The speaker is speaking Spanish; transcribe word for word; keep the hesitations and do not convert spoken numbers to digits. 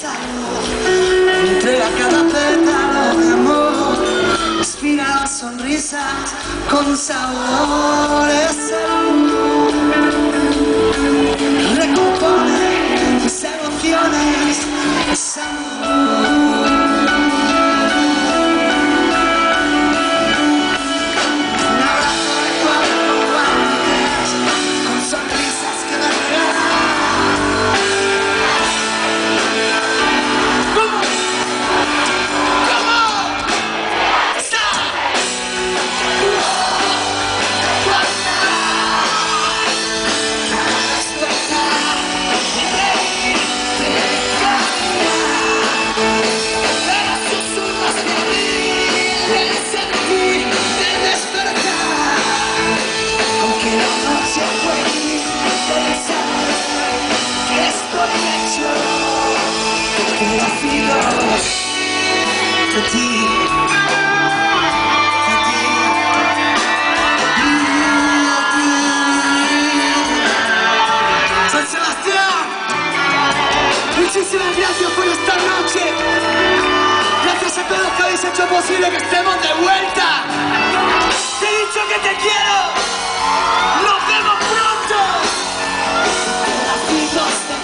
salud, entrega cada pétalo de amor, inspira las sonrisas con sabor, es salud, recompone mis emociones, es salud. De ti, de ti, San Sebastián, muchísimas gracias por esta noche. Gracias a todos que habéis hecho posible que estemos de vuelta. Te he dicho que te quiero. Nos vemos pronto. Pedacitos de